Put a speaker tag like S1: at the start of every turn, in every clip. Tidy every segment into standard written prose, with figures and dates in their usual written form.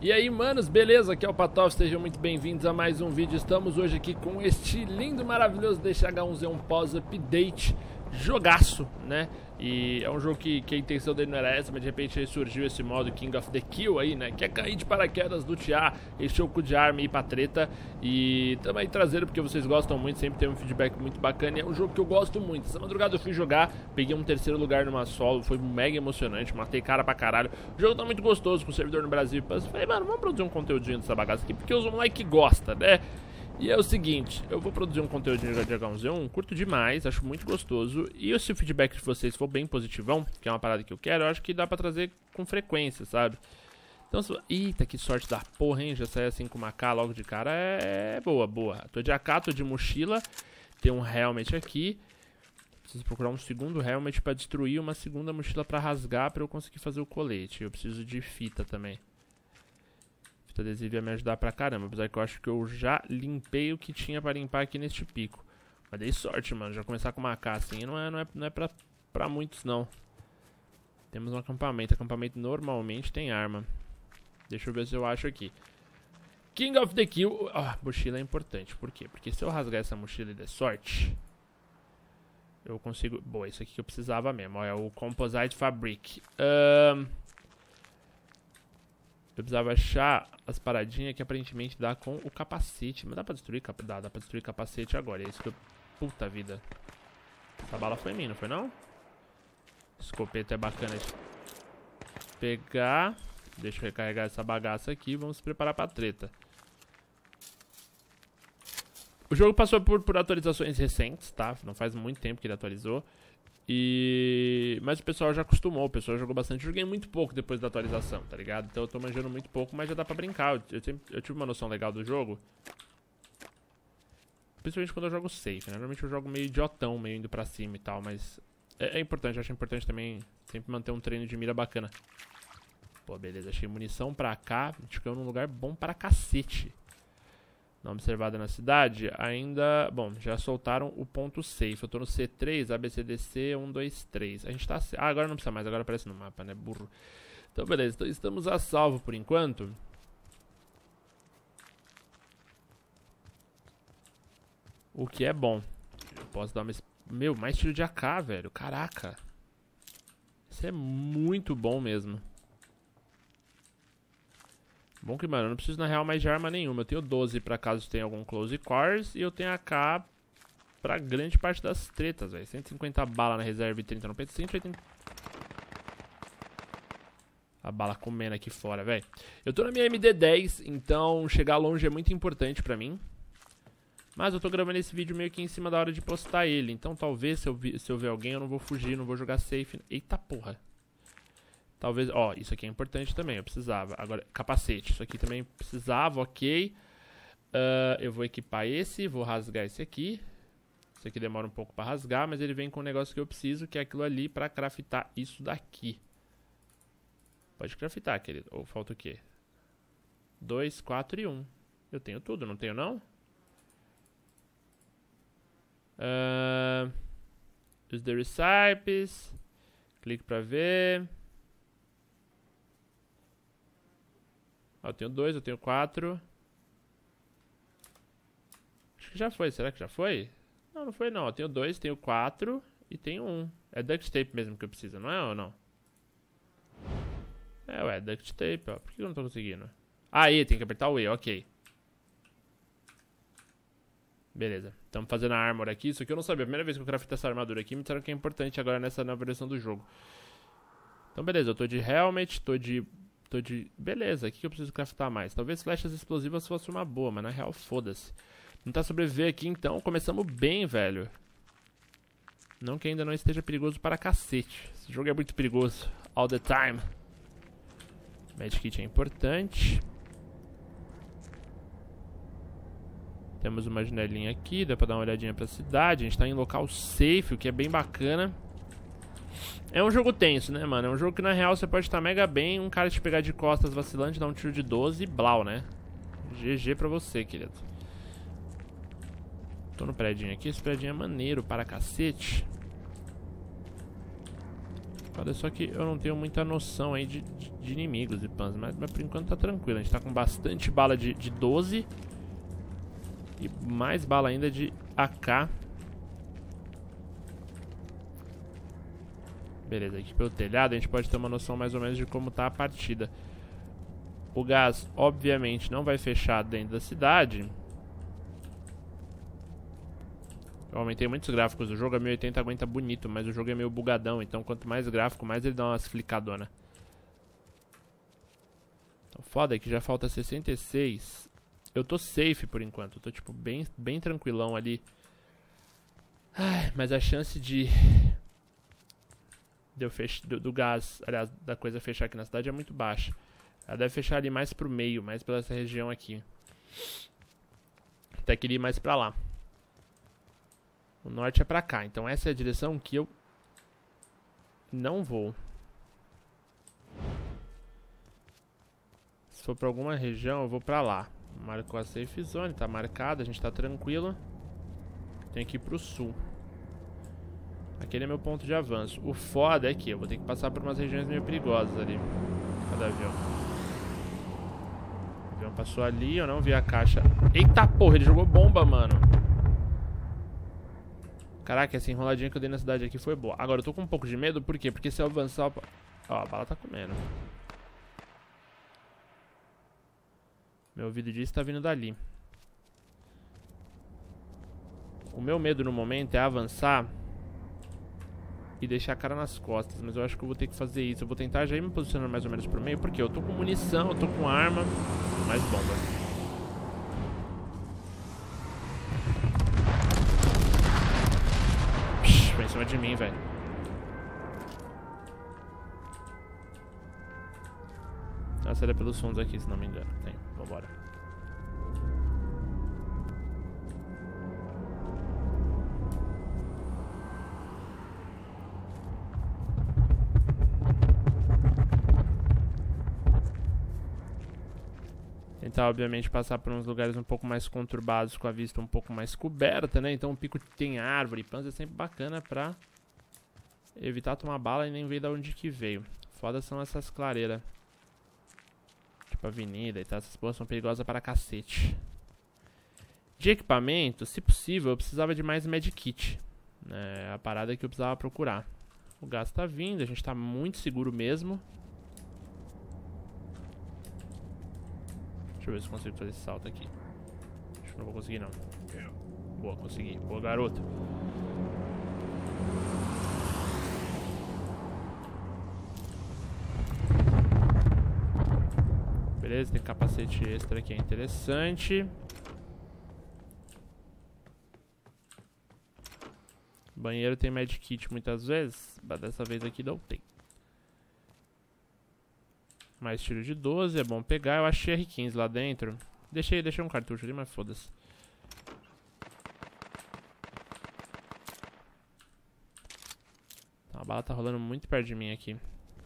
S1: E aí, manos, beleza? Aqui é o Patof, sejam muito bem-vindos a mais um vídeo. Estamos hoje aqui com este lindo, maravilhoso DH1Z1 pós-update, jogaço, né? E é um jogo que a intenção dele não era essa, mas de repente aí surgiu esse modo King of the Kill aí, né? Que é cair de paraquedas, lutear, encher o cu de arma e ir pra treta. E também trazendo porque vocês gostam muito, sempre tem um feedback muito bacana. E é um jogo que eu gosto muito. Essa madrugada eu fui jogar, peguei um terceiro lugar numa solo, foi mega emocionante, matei cara pra caralho. O jogo tá muito gostoso com o servidor no Brasil. Eu falei, mano, vamos produzir um conteúdinho dessa bagaça aqui, porque os moleque gosta, né? E é o seguinte, eu vou produzir um conteúdo de DH1Z1, curto demais, acho muito gostoso. E se o feedback de vocês for bem positivão, que é uma parada que eu quero, eu acho que dá pra trazer com frequência, sabe? Então, eita, que sorte da porra, hein? Já saí assim com uma AK logo de cara, é boa, boa. Tô de AK, tô de mochila, tem um helmet aqui. Preciso procurar um segundo helmet pra destruir, uma segunda mochila pra rasgar pra eu conseguir fazer o colete. Eu preciso de fita também. Fita adesiva ia me ajudar pra caramba, apesar que eu acho que eu já limpei o que tinha pra limpar aqui neste pico. Mas dei sorte, mano, já começar com uma AK assim não é pra muitos, não. Temos um acampamento, acampamento normalmente tem arma. Deixa eu ver se eu acho aqui. King of the Kill, mochila é importante, por quê? Porque se eu rasgar essa mochila e der sorte, eu consigo... Boa, isso aqui que eu precisava mesmo, ó, é o Composite Fabric. Eu precisava achar as paradinhas que aparentemente dá com o capacete. Mas dá pra destruir? Dá pra destruir capacete agora. É isso que eu... Puta vida. Essa bala foi em mim, não foi não? Escopeta é bacana de pegar. Deixa eu recarregar essa bagaça aqui. Vamos se preparar pra treta. O jogo passou por atualizações recentes, tá? Não faz muito tempo que ele atualizou. Mas o pessoal já acostumou, o pessoal jogou bastante. Eu joguei muito pouco depois da atualização, tá ligado? Então eu tô manjando muito pouco, mas já dá pra brincar. Eu tive uma noção legal do jogo. Principalmente quando eu jogo safe, né? Normalmente eu jogo meio idiotão, meio indo pra cima e tal, mas é importante, eu acho importante também sempre manter um treino de mira bacana. Pô, beleza, achei munição pra cá. A gente ficou num lugar bom para cacete. Não observada na cidade, ainda... Bom, já soltaram o ponto safe. Eu tô no C3, ABCDC 1, 2, 3. A gente tá... agora não precisa mais, agora aparece no mapa, né, burro. Então, beleza, então, estamos a salvo por enquanto. O que é bom. Eu posso dar uma... Meu, mais tiro de AK, velho. Caraca. Isso é muito bom mesmo. Bom que, mano, eu não preciso na real mais de arma nenhuma. Eu tenho 12 pra caso tenha algum close quarters. E eu tenho AK pra grande parte das tretas, velho. 150 bala na reserva e 30 no peito. 180... A bala comendo aqui fora, velho. Eu tô na minha MD10, então chegar longe é muito importante pra mim. Mas eu tô gravando esse vídeo meio que em cima da hora de postar ele. Então talvez se eu ver alguém eu não vou fugir, não vou jogar safe. Eita porra. Talvez, ó, isso aqui é importante também, eu precisava. Agora, capacete, isso aqui também precisava, ok. Eu vou equipar esse, vou rasgar esse aqui. Esse aqui demora um pouco pra rasgar, mas ele vem com o negócio que eu preciso, que é aquilo ali pra craftar isso daqui. Pode craftar, querido. Ou falta o quê? 2, 4 e 1. Eu tenho tudo, não tenho não? Use the recipes. Clique pra ver. Eu tenho 2, eu tenho 4. Acho que já foi, será que já foi? Não, não foi não, eu tenho 2, tenho 4 e tenho 1. É duct tape mesmo que eu preciso, não é ou não? É, ué, duct tape, ó. Por que eu não tô conseguindo? Aí, tem que apertar o E, ok. Beleza, estamos fazendo a armor aqui. Isso aqui eu não sabia, a primeira vez que eu craftei essa armadura aqui. Me disseram que é importante agora nessa nova versão do jogo. Então beleza, eu tô de helmet, tô de... Beleza, o que eu preciso craftar mais? Talvez flechas explosivas fosse uma boa, mas na real, foda-se. Tentar sobreviver aqui, então. Começamos bem, velho. Não que ainda não esteja perigoso para cacete. Esse jogo é muito perigoso. All the time. Medkit é importante. Temos uma janelinha aqui, dá pra dar uma olhadinha pra cidade. A gente tá em local safe, o que é bem bacana. É um jogo tenso, né, mano? É um jogo que na real você pode estar mega bem. Um cara te pegar de costas vacilante, dar um tiro de 12 e blau, né? GG pra você, querido. Tô no predinho aqui. Esse predinho é maneiro para cacete. Olha só que eu não tenho muita noção aí de inimigos e pans, mas por enquanto tá tranquilo. A gente tá com bastante bala de 12 e mais bala ainda de AK. Beleza, aqui pelo telhado a gente pode ter uma noção mais ou menos de como tá a partida. O gás, obviamente, não vai fechar dentro da cidade. Eu aumentei muitos gráficos do jogo, a 1080 aguenta bonito, mas o jogo é meio bugadão, então quanto mais gráfico, mais ele dá umas flicadonas. Então, foda é que já falta 66. Eu tô safe por enquanto, eu tô tipo bem tranquilão ali. Ai, mas a chance do gás, aliás, da coisa fechar aqui na cidade é muito baixa. Ela deve fechar ali mais pro meio, mais pela essa região aqui. Até que ele ir mais pra lá. O norte é pra cá, então essa é a direção que eu não vou. Se for pra alguma região, eu vou pra lá. Marcou a safe zone, tá marcado, a gente tá tranquilo. Tem que ir pro sul. Aquele é meu ponto de avanço. O foda é que eu vou ter que passar por umas regiões meio perigosas ali. Cadê o avião? O avião passou ali, eu não vi a caixa. Eita porra, ele jogou bomba, mano. Caraca, essa enroladinha que eu dei na cidade aqui foi boa. Agora eu tô com um pouco de medo, por quê? Porque se eu avançar... Ó, a bala tá comendo. Meu ouvido disso tá vindo dali. O meu medo no momento é avançar e deixar a cara nas costas. Mas eu acho que eu vou ter que fazer isso. Eu vou tentar já ir me posicionando mais ou menos pro meio, porque eu tô com munição, eu tô com arma. Mais bomba. Foi em cima de mim, velho. Tem uma saída pelos fundos aqui, se não me engano. Tem, vambora. Tentar, obviamente, passar por uns lugares um pouco mais conturbados, com a vista um pouco mais coberta, né? Então o pico tem árvore e pans é sempre bacana pra evitar tomar bala e nem ver de onde que veio. Foda são essas clareiras. Tipo avenida e tal, essas porras são perigosas para cacete. De equipamento, se possível, eu precisava de mais medkit. É a parada que eu precisava procurar. O gás tá vindo, a gente tá muito seguro mesmo. Deixa eu ver se eu consigo fazer esse salto aqui. Acho que não vou conseguir, não. Boa, consegui. Boa, garoto. Beleza, tem capacete extra aqui, é interessante. Banheiro tem medkit muitas vezes, mas dessa vez aqui não tem. Mais tiro de 12, é bom pegar. Eu achei R15 lá dentro. Deixei um cartucho ali, mas foda-se. A bala tá rolando muito perto de mim aqui.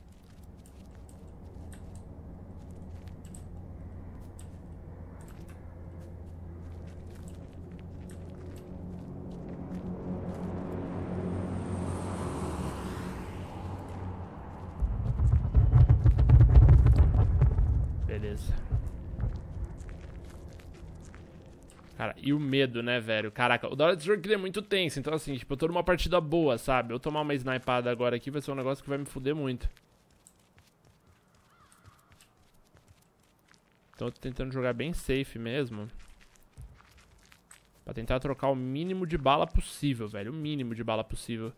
S1: Beleza. Cara, e o medo, né, velho? Caraca, o da hora desse jogo aqui é muito tenso. Então, assim, tipo, eu tô numa partida boa, sabe? Eu tomar uma snipada agora aqui vai ser um negócio que vai me fuder muito. Então eu tô tentando jogar bem safe mesmo. Pra tentar trocar o mínimo de bala possível, velho. O mínimo de bala possível.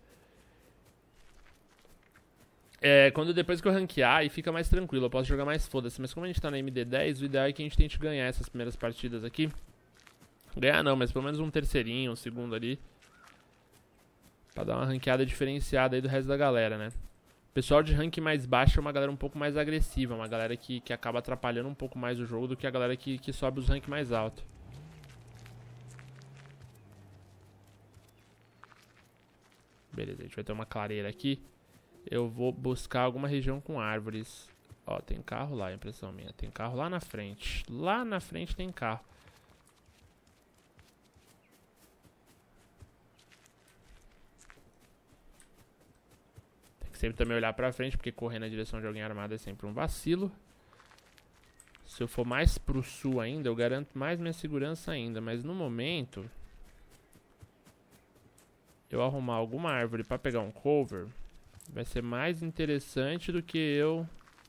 S1: Depois que eu ranquear, aí fica mais tranquilo, eu posso jogar mais foda-se. Mas como a gente tá na MD10, o ideal é que a gente tente ganhar essas primeiras partidas aqui. Ganhar não, mas pelo menos um terceirinho, um segundo ali. Pra dar uma ranqueada diferenciada aí do resto da galera, né? O pessoal de rank mais baixo é uma galera um pouco mais agressiva. Uma galera que acaba atrapalhando um pouco mais o jogo do que a galera que sobe os rank mais altos. Beleza, a gente vai ter uma clareira aqui. Eu vou buscar alguma região com árvores. Ó, tem carro lá, impressão minha. Tem carro lá na frente. Lá na frente tem carro. sempre também olhar pra frente, porque correr na direção de alguém armado é sempre um vacilo. Se eu for mais pro sul ainda, eu garanto mais minha segurança ainda. Mas no momento, eu arrumar alguma árvore pra pegar um cover vai ser mais interessante do que eu...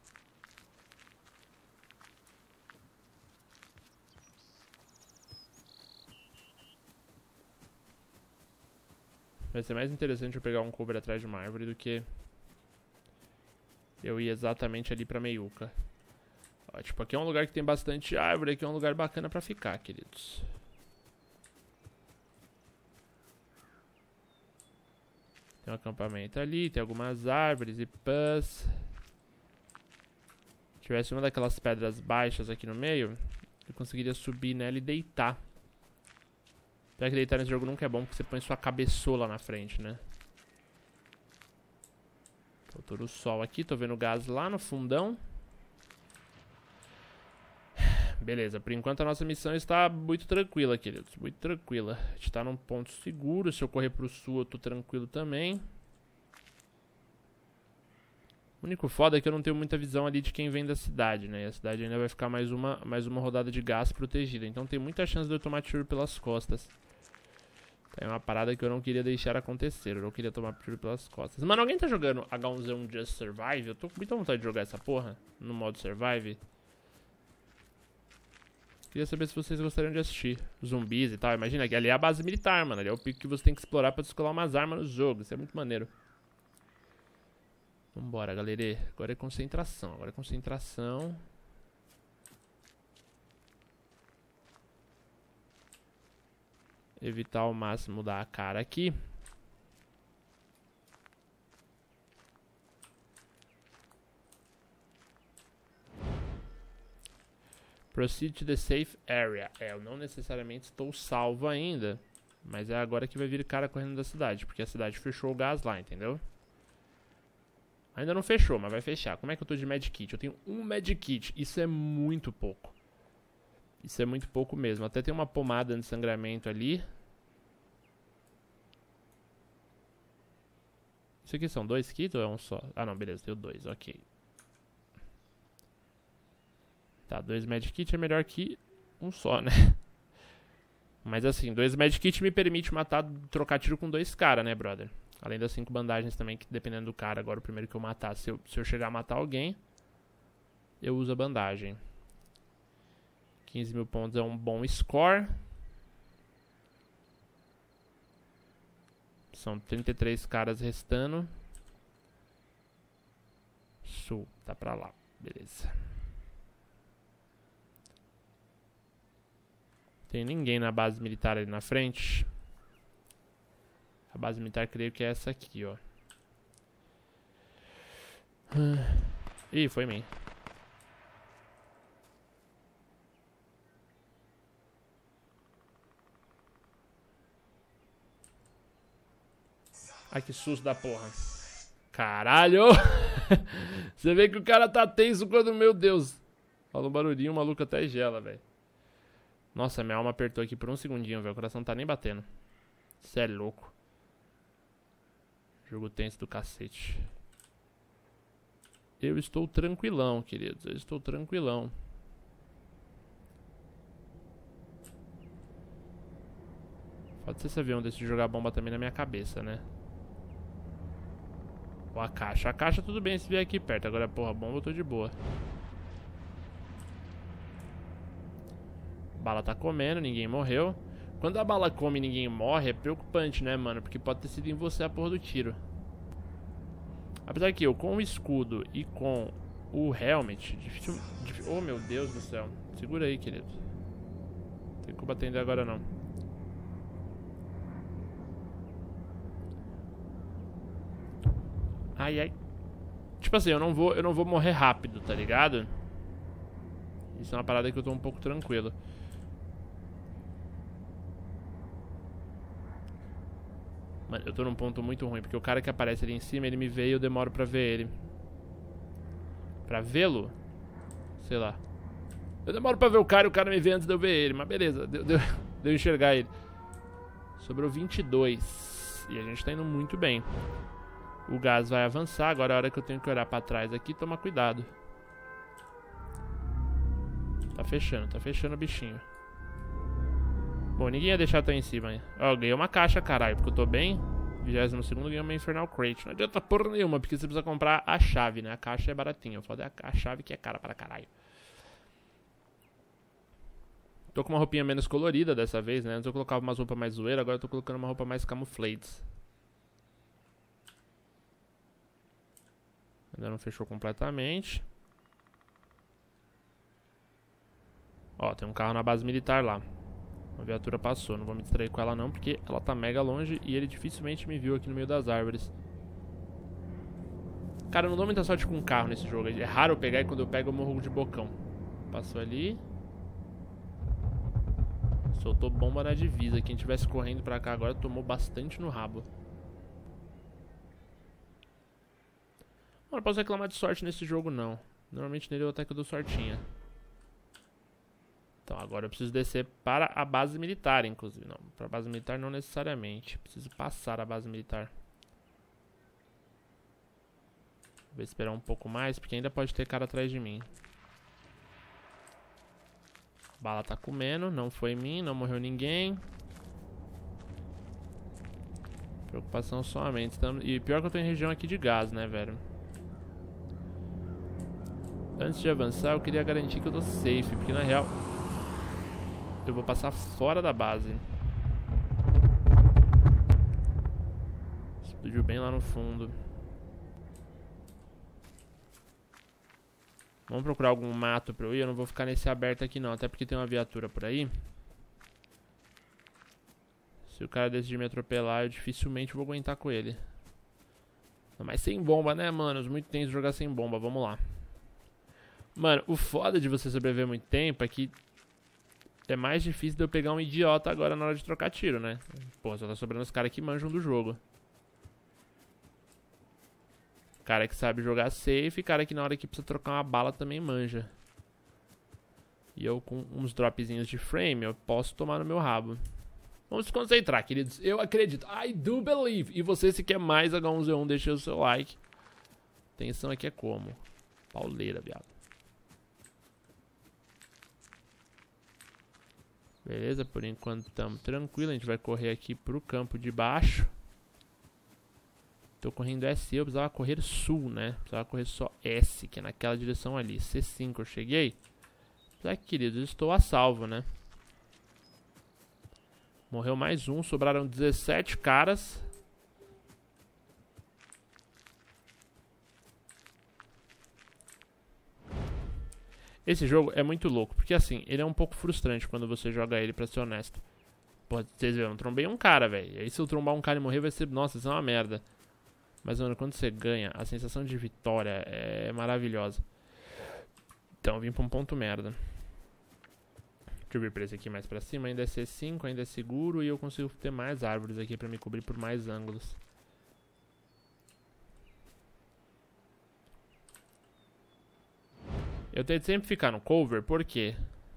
S1: Vai ser mais interessante eu pegar um cover atrás de uma árvore do que eu ir exatamente ali pra meiuca. Ó, tipo, aqui é um lugar que tem bastante árvore, aqui é um lugar bacana pra ficar, queridos. Tem um acampamento ali, tem algumas árvores e pãs. Se tivesse uma daquelas pedras baixas aqui no meio, eu conseguiria subir nela e deitar. Apesar que deitar nesse jogo nunca é bom, porque você põe sua cabeçola na frente, né? Tô no sol aqui, tô vendo o gás lá no fundão. Beleza, por enquanto a nossa missão está muito tranquila, queridos. Muito tranquila. A gente tá num ponto seguro. Se eu correr pro sul, eu tô tranquilo também. O único foda é que eu não tenho muita visão ali de quem vem da cidade, né? E a cidade ainda vai ficar mais uma rodada de gás protegida. Então tem muita chance de eu tomar tiro pelas costas. É uma parada que eu não queria deixar acontecer. Eu não queria tomar tiro pelas costas. Mano, alguém tá jogando H1Z1 Just Survive? Eu tô com muita vontade de jogar essa porra no modo Survive. Queria saber se vocês gostariam de assistir zumbis e tal. Imagina que ali é a base militar, mano. Ali é o pico que você tem que explorar pra descolar umas armas no jogo. Isso é muito maneiro. Vambora, galera. Agora é concentração. Agora é concentração. Evitar ao máximo dar a cara aqui. Proceed to the safe area. Eu não necessariamente estou salvo ainda. Mas é agora que vai vir cara correndo da cidade. Porque a cidade fechou o gás lá, entendeu? Ainda não fechou, mas vai fechar. Como é que eu tô de medkit? Eu tenho um medkit. Isso é muito pouco. Isso é muito pouco mesmo. Até tem uma pomada de sangramento ali. Isso aqui são 2 kits ou é um só? Ah, não, beleza. Tenho 2, ok. Tá, 2 medkits é melhor que um só, né? Mas assim, 2 medkits me permite matar, trocar tiro com 2 caras, né, brother? Além das 5 bandagens também, que dependendo do cara, agora o primeiro que eu matar, se eu chegar a matar alguém, eu uso a bandagem. 15 mil pontos é um bom score. São 33 caras restando. Sul, tá pra lá, beleza. Tem ninguém na base militar ali na frente. A base militar creio que é essa aqui, ó. Ih, foi em mim. Ai, que susto da porra. Caralho! Você vê que o cara tá tenso quando, meu Deus. Fala um barulhinho, o maluco até gela, velho. Nossa, minha alma apertou aqui por um segundinho, velho. O coração não tá nem batendo. Cê é louco. Jogo tenso do cacete. Eu estou tranquilão, queridos. Eu estou tranquilão. Pode ser esse avião decidir jogar bomba também na minha cabeça, né? Ou a caixa. A caixa tudo bem se vier aqui perto. Agora, porra, bomba eu tô de boa. A bala tá comendo, ninguém morreu. Quando a bala come e ninguém morre, é preocupante, né, mano? Porque pode ter sido em você a porra do tiro. Apesar que eu, com o escudo e com o helmet... Oh, meu Deus do céu. Segura aí, querido. Não tem como atender agora, não. Ai, ai. Tipo assim, eu não vou morrer rápido, tá ligado? Isso é uma parada que eu tô um pouco tranquilo. Mano, eu tô num ponto muito ruim, porque o cara que aparece ali em cima, ele me vê e eu demoro pra ver ele. Pra vê-lo? Sei lá. Eu demoro pra ver o cara e o cara me vê antes de eu ver ele, mas beleza, deu eu enxergar ele. Sobrou 22. E a gente tá indo muito bem. O gás vai avançar. Agora é a hora que eu tenho que olhar pra trás aqui. Toma cuidado. Tá fechando o bichinho. Bom, ninguém ia deixar eu estar em cima. Ó, eu ganhei uma caixa, caralho, porque eu tô bem. 22º ganhei uma Infernal Crate. Não adianta porra nenhuma, porque você precisa comprar a chave, né? A caixa é baratinha. Foda é a chave que é cara para caralho. Tô com uma roupinha menos colorida dessa vez, né? Antes eu colocava umas roupas mais zoeira, agora eu tô colocando uma roupa mais camuflades. Ainda não fechou completamente. Ó, tem um carro na base militar lá. Uma viatura passou, não vou me distrair com ela não, porque ela tá mega longe e ele dificilmente me viu aqui no meio das árvores. Cara, eu não dou muita sorte com carro nesse jogo. É raro eu pegar e quando eu pego eu morro de bocão. Passou ali. Soltou bomba na divisa. Quem tivesse correndo pra cá agora tomou bastante no rabo. Não posso reclamar de sorte nesse jogo não. Normalmente nele eu até que eu dou sortinha. Então agora eu preciso descer para a base militar, inclusive. Não, para a base militar não necessariamente. Preciso passar a base militar. Vou esperar um pouco mais, porque ainda pode ter cara atrás de mim. A bala tá comendo, não foi em mim, não morreu ninguém. Preocupação somente. E pior que eu tô em região aqui de gás, né, velho? Antes de avançar, eu queria garantir que eu tô safe, porque na real eu vou passar fora da base. Explodiu bem lá no fundo. Vamos procurar algum mato pra eu ir. Eu não vou ficar nesse aberto aqui não, até porque tem uma viatura por aí. Se o cara decidir me atropelar, eu dificilmente vou aguentar com ele. Mas sem bomba, né, mano? Muito tenso jogar sem bomba. Vamos lá. Mano, o foda de você sobreviver muito tempo é que é mais difícil de eu pegar um idiota agora na hora de trocar tiro, né? Pô, só tá sobrando os caras que manjam do jogo. Cara que sabe jogar safe e cara que na hora que precisa trocar uma bala também manja. E eu com uns dropzinhos de frame, eu posso tomar no meu rabo. Vamos se concentrar, queridos. Eu acredito. I do believe. E você, se quer mais H1Z1, deixa o seu like. Atenção aqui é como? Pauleira, viado. Beleza, por enquanto estamos tranquilo. A gente vai correr aqui pro campo de baixo. Tô correndo S, eu precisava correr sul, né? Precisava correr só S, que é naquela direção ali. C5 eu cheguei. Apesar que, queridos, estou a salvo, né? Morreu mais um, sobraram 17 caras. Esse jogo é muito louco, porque assim, ele é um pouco frustrante quando você joga ele, pra ser honesto. Pô, vocês viram, eu trombei um cara, velho. Aí se eu trombar um cara e morrer vai ser, nossa, isso é uma merda. Mas, mano, quando você ganha, a sensação de vitória é maravilhosa. Então, eu vim pra um ponto merda. Deixa eu vir pra esse aqui mais pra cima. Ainda é C5, ainda é seguro. E eu consigo ter mais árvores aqui pra me cobrir por mais ângulos. Eu tento sempre ficar no cover, por quê?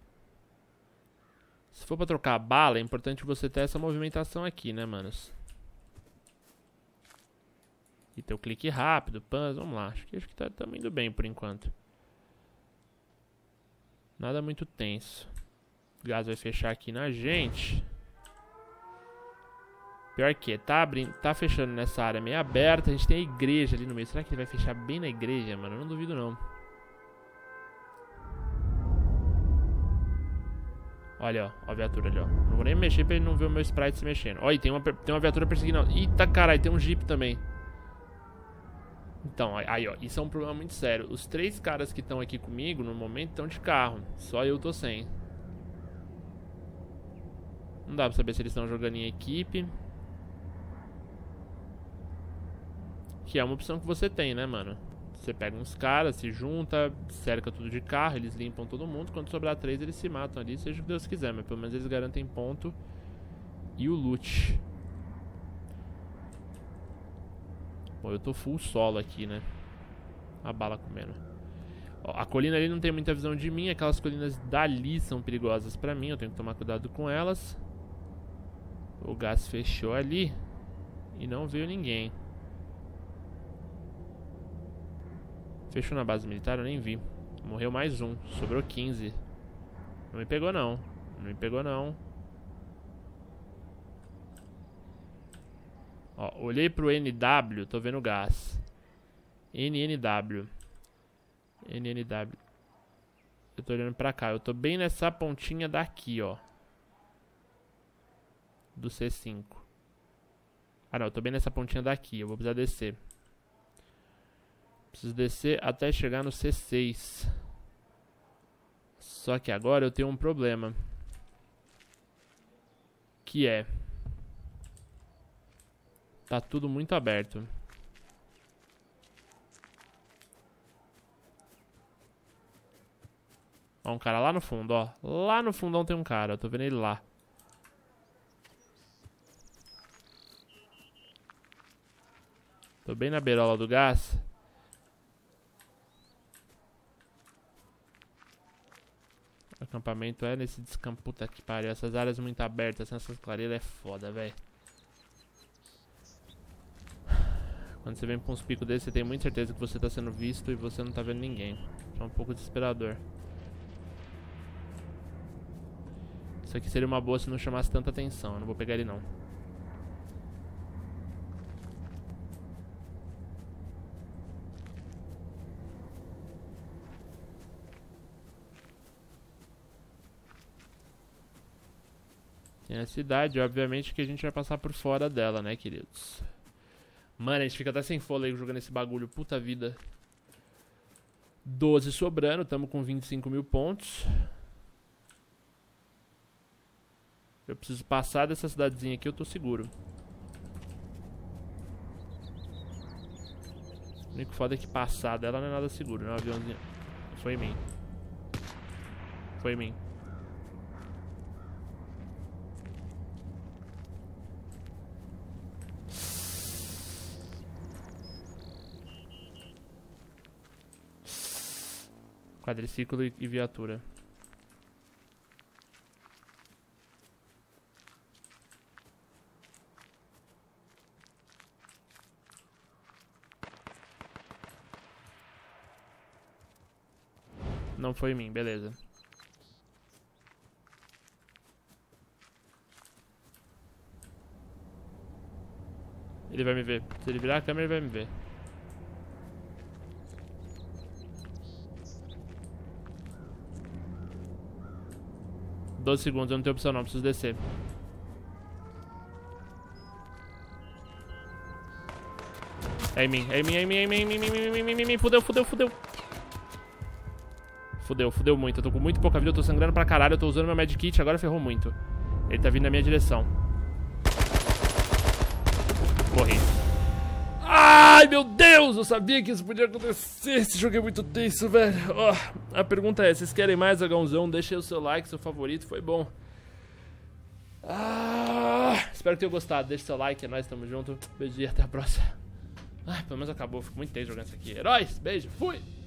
S1: Se for pra trocar a bala, é importante você ter essa movimentação aqui, né, manos? E ter o clique rápido, pans, vamos lá. Acho que tá indo bem por enquanto. Nada muito tenso. O gás vai fechar aqui na gente. Pior que tá fechando nessa área meio aberta. A gente tem a igreja ali no meio. Será que ele vai fechar bem na igreja, mano? Eu não duvido não. Olha, ó a viatura ali, ó. Não vou nem mexer pra ele não ver o meu sprite se mexendo. Olha, tem uma viatura perseguindo. Eita, caralho, tem um jeep também. Então, aí, ó, isso é um problema muito sério. Os 3 caras que estão aqui comigo, no momento, estão de carro. Só eu tô sem. Não dá pra saber se eles estão jogando em equipe. Que é uma opção que você tem, né, mano? Você pega uns caras, se junta, cerca tudo de carro, eles limpam todo mundo. Quando sobrar 3, eles se matam ali, seja o que Deus quiser. Mas pelo menos eles garantem ponto e o loot. Bom, eu tô full solo aqui, né? A bala comendo. Ó, a colina ali não tem muita visão de mim. Aquelas colinas dali são perigosas pra mim. Eu tenho que tomar cuidado com elas. O gás fechou ali. E não veio ninguém. Fechou na base militar? Eu nem vi. Morreu mais um. Sobrou 15. Não me pegou não. Não me pegou não. Ó, olhei pro NW, tô vendo gás. NNW. NNW. Eu tô olhando pra cá. Eu tô bem nessa pontinha daqui, ó. Do C5. Ah, não. Eu tô bem nessa pontinha daqui. Eu vou precisar descer. Preciso descer até chegar no C6. Só que agora eu tenho um problema. Que é... Tá tudo muito aberto. Ó, um cara lá no fundo, ó. Lá no fundão tem um cara. Eu tô vendo ele lá. Tô bem na beirola do gás. O acampamento é nesse descampo. Puta que pariu. Essas áreas muito abertas, essas clareiras é foda, velho. Quando você vem pra uns picos desses, você tem muita certeza que você tá sendo visto e você não tá vendo ninguém. É um pouco desesperador. Isso aqui seria uma boa se não chamasse tanta atenção. Eu não vou pegar ele não. Tem a cidade, obviamente que a gente vai passar por fora dela, né, queridos? Mano, a gente fica até sem fôlego jogando esse bagulho, puta vida. 12 sobrando, tamo com 25 mil pontos. Eu preciso passar dessa cidadezinha aqui, eu tô seguro. O único foda é que passar dela não é nada seguro, né? O aviãozinho... Foi em mim. Foi em mim. Quadriciclo e viatura. Não foi em mim, beleza. Ele vai me ver. Se ele virar a câmera, ele vai me ver. Doze segundos, eu não tenho opção não, preciso descer. É em mim, é em mim, é em mim, é em mim, é em mim, é em mim, fudeu, fudeu, fudeu. Fudeu, fudeu muito, eu tô com muito pouca vida, eu tô sangrando pra caralho, eu tô usando meu medkit, agora ferrou muito. Ele tá vindo na minha direção. Morri. Ai, meu Deus, eu sabia que isso podia acontecer, esse jogo é muito tenso, velho. A pergunta é, vocês querem mais H1zão? Deixa aí o seu like, seu favorito, foi bom. Espero que tenham gostado, deixa seu like, é nóis, tamo junto. Beijo e até a próxima. Pelo menos acabou, fico muito tenso jogando isso aqui. Heróis, beijo, fui!